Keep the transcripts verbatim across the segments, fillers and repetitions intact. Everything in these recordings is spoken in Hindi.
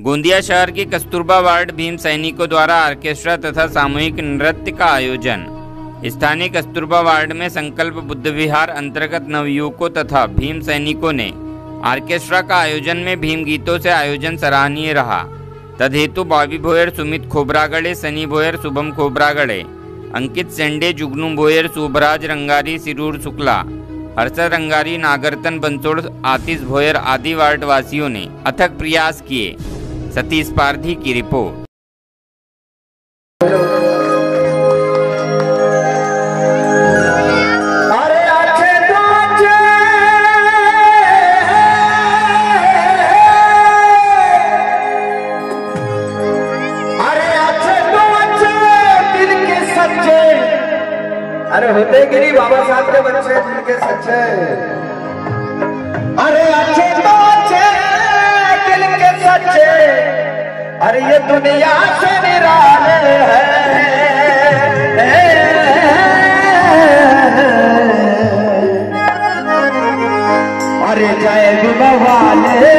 गोंदिया शहर की कस्तूरबा वार्ड भीम सैनिकों द्वारा ऑर्केस्ट्रा तथा सामूहिक नृत्य का आयोजन। स्थानीय कस्तूरबा वार्ड में संकल्प बुद्ध विहार अंतर्गत नवयुवकों तथा भीम सैनिकों ने ऑर्केस्ट्रा का आयोजन में भीम गीतों से आयोजन सराहनीय रहा। तदहेतु बॉबी भोयर, सुमित खोब्रागड़े, सनी भोयर, शुभम खोब्रागड़े, अंकित सेंडे, जुगनू भोयर, शुभराज रंगारी, सिरूर शुक्ला, हर्षद रंगारी, नागरतन बंसोड़, आतिश भोयर आदि वार्ड वासियों ने अथक प्रयास किए। सतीश पारधी की रिपोर्ट। अरे होते गिरी बाबा साहब के बच्चे दिल के सच्चे, अरे अच्छे तो अच्छे दिल के सच्चे, अरे ये दुनिया से निराले हैं। अरे जय वाले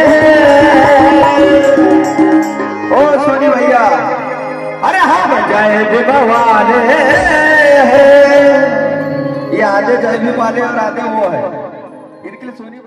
ओ सोनी भैया, अरे हाँ जय वाले ये आधे जय भी वाले और आधे वो है, इनके लिए सोनी